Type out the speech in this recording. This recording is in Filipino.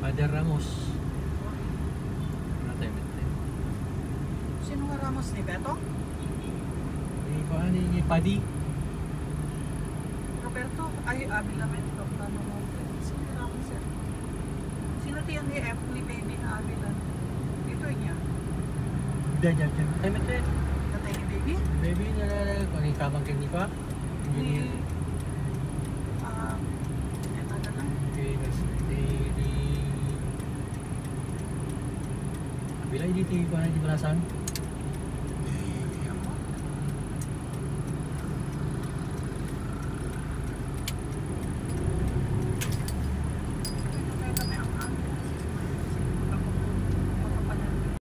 Father Ramos. Ano tayo mit? Sino nga Ramos ni Beto? Ni Padi. Roberto? Ay, Avilamento. Tama mo. Sino Ramos yan? Sino tiyan ni F ni Baby na Avilan? Ito niya. Diyan. Tayo mit. Natay ni Baby? Baby na kung yung kamang kini pa. Ni... Hindi. Eto na lang. Okay, di Bila ini di mana di belasan.